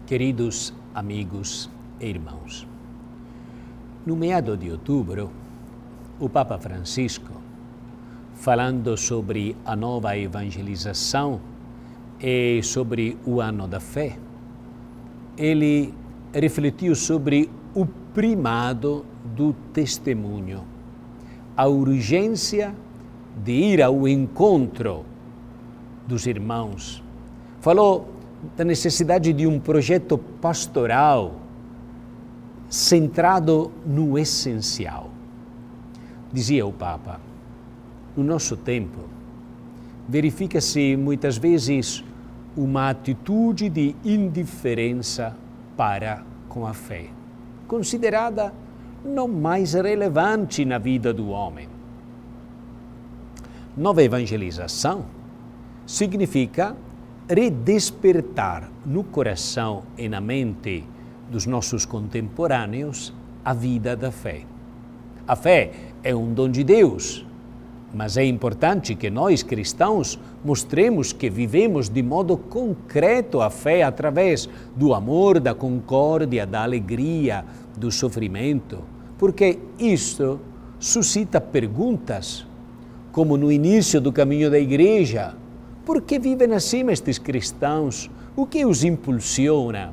Queridos amigos e irmãos, no meado de outubro, o Papa Francisco, falando sobre a nova evangelização e sobre o ano da fé, ele refletiu sobre o primado do testemunho, a urgência de ir ao encontro dos irmãos. Falou da necessidade de um projeto pastoral centrado no essencial. Dizia o Papa, no nosso tempo, verifica-se muitas vezes uma atitude de indiferença para com a fé, considerada não mais relevante na vida do homem. Nova evangelização significa redespertar no coração e na mente dos nossos contemporâneos a vida da fé. A fé é um dom de Deus, mas é importante que nós, cristãos, mostremos que vivemos de modo concreto a fé através do amor, da concórdia, da alegria, do sofrimento, porque isso suscita perguntas, como no início do caminho da igreja: por que vivem assim estes cristãos? O que os impulsiona?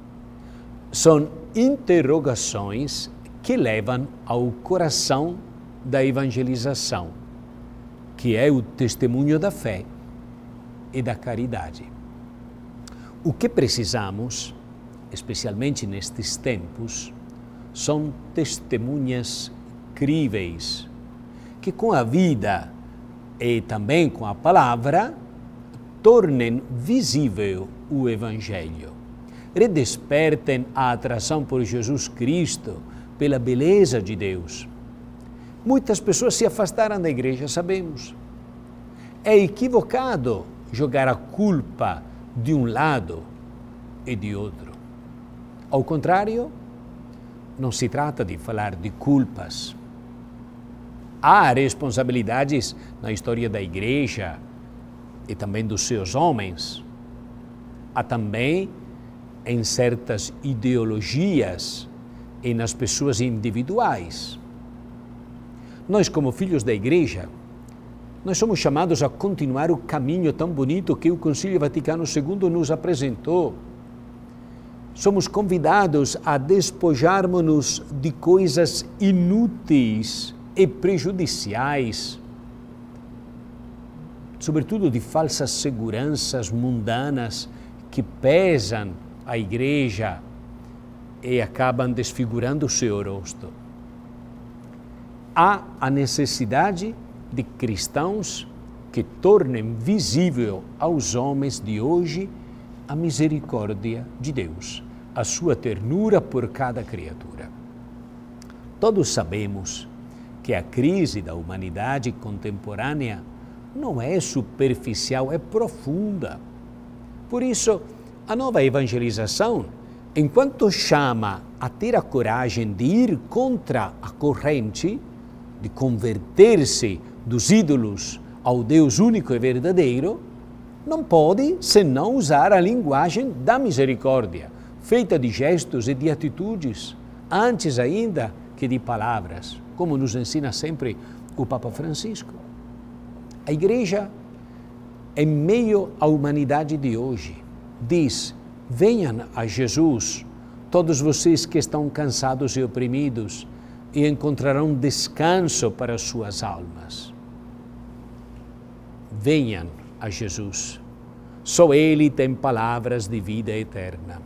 São interrogações que levam ao coração da evangelização, que é o testemunho da fé e da caridade. O que precisamos, especialmente nestes tempos, são testemunhas críveis, que com a vida e também com a palavra tornem visível o Evangelho, redespertem a atração por Jesus Cristo, pela beleza de Deus. Muitas pessoas se afastaram da igreja, sabemos. É equivocado jogar a culpa de um lado e de outro. Ao contrário, não se trata de falar de culpas. Há responsabilidades na história da igreja e também dos seus homens. Há também em certas ideologias e nas pessoas individuais. Nós, como filhos da igreja, nós somos chamados a continuar o caminho tão bonito que o Concílio Vaticano II nos apresentou. Somos convidados a despojarmos-nos de coisas inúteis e prejudiciais, sobretudo de falsas seguranças mundanas que pesam a igreja e acabam desfigurando o seu rosto. Há a necessidade de cristãos que tornem visível aos homens de hoje a misericórdia de Deus, a sua ternura por cada criatura. Todos sabemos que a crise da humanidade contemporânea não é superficial, é profunda. Por isso, a nova evangelização, enquanto chama a ter a coragem de ir contra a corrente, de converter-se dos ídolos ao Deus único e verdadeiro, não pode senão usar a linguagem da misericórdia, feita de gestos e de atitudes, antes ainda que de palavras, como nos ensina sempre o Papa Francisco. A Igreja, em meio à humanidade de hoje, diz: venham a Jesus, todos vocês que estão cansados e oprimidos, e encontrarão descanso para suas almas. Venham a Jesus, só Ele tem palavras de vida eterna.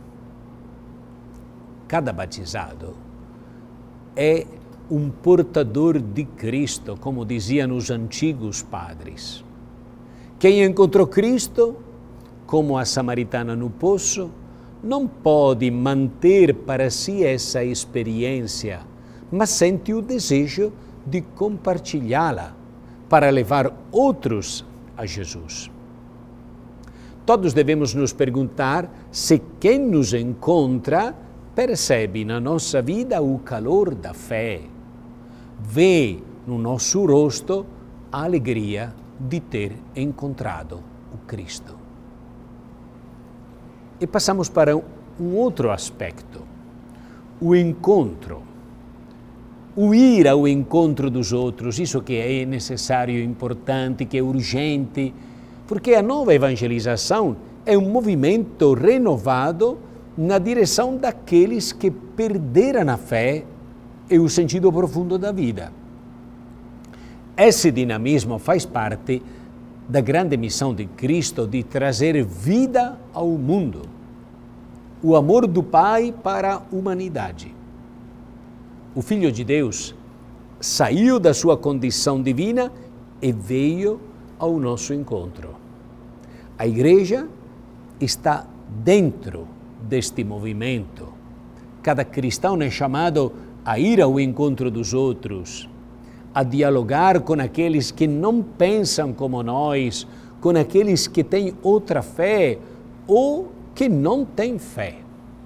Cada batizado é um portador de Cristo, como diziam os antigos padres. Quem encontrou Cristo, como a samaritana no poço, não pode manter para si essa experiência, mas sente o desejo de compartilhá-la para levar outros a Jesus. Todos devemos nos perguntar se quem nos encontra percebe na nossa vida o calor da fé, vê no nosso rosto a alegria de ter encontrado o Cristo. E passamos para um outro aspecto, o encontro, o ir ao encontro dos outros, isso que é necessário, importante, que é urgente, porque a nova evangelização é um movimento renovado na direção daqueles que perderam a fé e o sentido profundo da vida. Esse dinamismo faz parte da grande missão de Cristo de trazer vida ao mundo, o amor do Pai para a humanidade. O Filho de Deus saiu da sua condição divina e veio ao nosso encontro. A Igreja está dentro deste movimento. Cada cristão é chamado a ir ao encontro dos outros, a dialogar com aqueles que não pensam como nós, com aqueles que têm outra fé ou que não têm fé.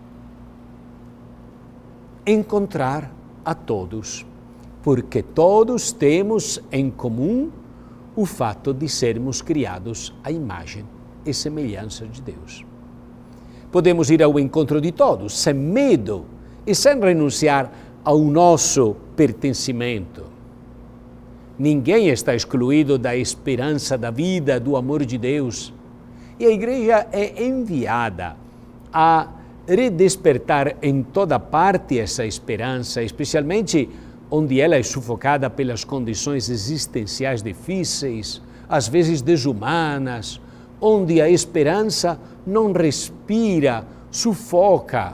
Encontrar a todos, porque todos temos em comum o fato de sermos criados à imagem e semelhança de Deus. Podemos ir ao encontro de todos, sem medo e sem renunciar ao nosso pertencimento. Ninguém está excluído da esperança da vida, do amor de Deus. E a Igreja é enviada a redespertar em toda parte essa esperança, especialmente onde ela é sufocada pelas condições existenciais difíceis, às vezes desumanas, onde a esperança não respira, sufoca.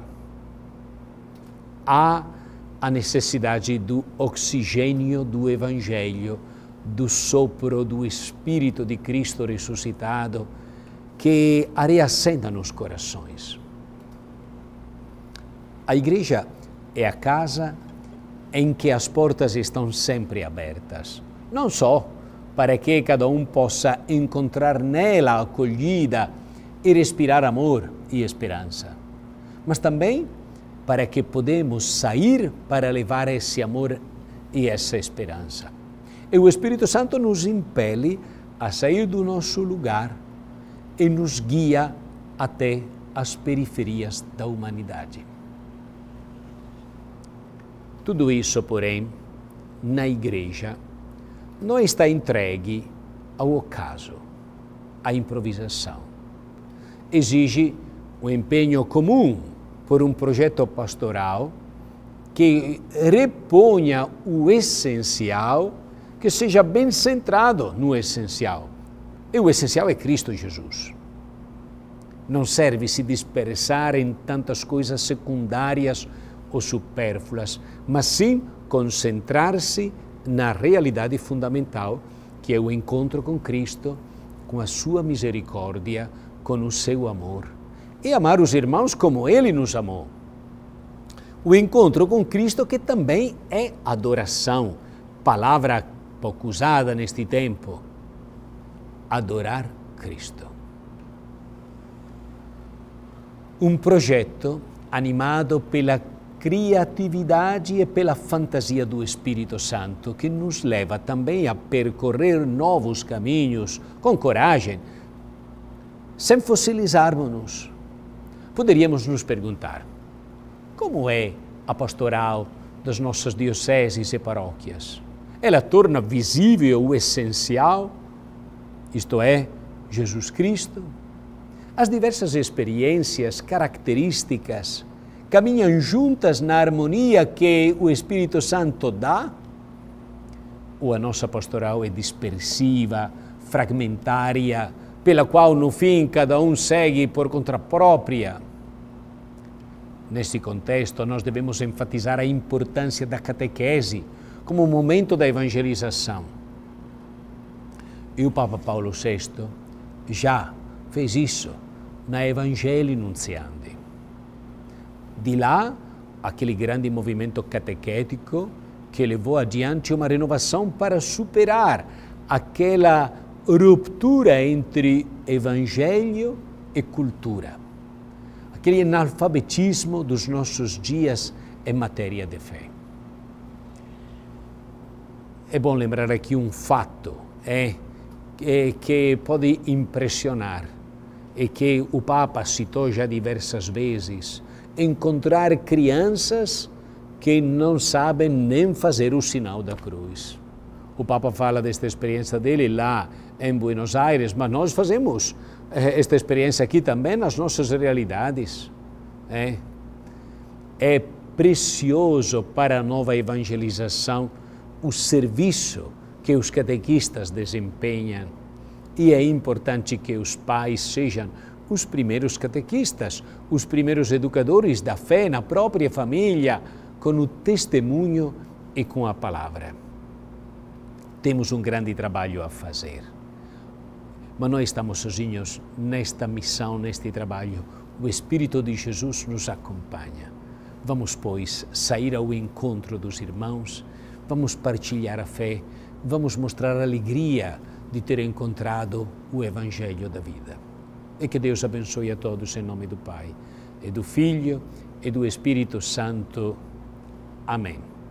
Há a necessidade do oxigênio do Evangelho, do sopro do Espírito de Cristo ressuscitado, que reacenda nos corações. A Igreja é a casa em que as portas estão sempre abertas, não só para que cada um possa encontrar nela acolhida e respirar amor e esperança, mas também para que podemos sair para levar esse amor e essa esperança. E o Espírito Santo nos impele a sair do nosso lugar e nos guia até as periferias da humanidade. Tudo isso, porém, na Igreja, não está entregue ao acaso, à improvisação. Exige um empenho comum por um projeto pastoral que reponha o essencial, que seja bem centrado no essencial. E o essencial é Cristo Jesus. Não serve se dispersar em tantas coisas secundárias ou supérfluas, mas sim concentrar-se na realidade fundamental, que é o encontro com Cristo, com a sua misericórdia, com o seu amor, e amar os irmãos como Ele nos amou. O encontro com Cristo, que também é adoração, palavra pouco usada neste tempo. Adorar Cristo. Um projeto animado pela criatividade e pela fantasia do Espírito Santo, que nos leva também a percorrer novos caminhos com coragem, sem fossilizarmos-nos. Poderíamos nos perguntar: como é a pastoral das nossas dioceses e paróquias? Ela torna visível o essencial, isto é, Jesus Cristo? As diversas experiências características caminham juntas na harmonia que o Espírito Santo dá? Ou a nossa pastoral é dispersiva, fragmentária, pela qual, no fim, cada um segue por conta própria? Neste contexto, nós devemos enfatizar a importância da catequese como momento da evangelização. E o Papa Paulo VI já fez isso na Evangelii Nuntiandi. De lá, aquele grande movimento catequético que levou adiante uma renovação para superar aquela ruptura entre evangelho e cultura, aquele analfabetismo dos nossos dias em matéria de fé. É bom lembrar aqui um fato que pode impressionar. e que o Papa citou já diversas vezes, encontrar crianças que não sabem nem fazer o sinal da cruz. O Papa fala desta experiência dele lá em Buenos Aires, mas nós fazemos esta experiência aqui também nas nossas realidades. É precioso para a nova evangelização o serviço que os catequistas desempenham, e é importante que os pais sejam os primeiros catequistas, os primeiros educadores da fé na própria família, com o testemunho e com a palavra. Temos um grande trabalho a fazer, mas não estamos sozinhos nesta missão, neste trabalho. O Espírito de Jesus nos acompanha. Vamos, pois, sair ao encontro dos irmãos, vamos partilhar a fé, vamos mostrar a alegria de ter encontrado o Evangelho da vida. E que Deus abençoe a todos em nome do Pai, e do Filho, e do Espírito Santo. Amém.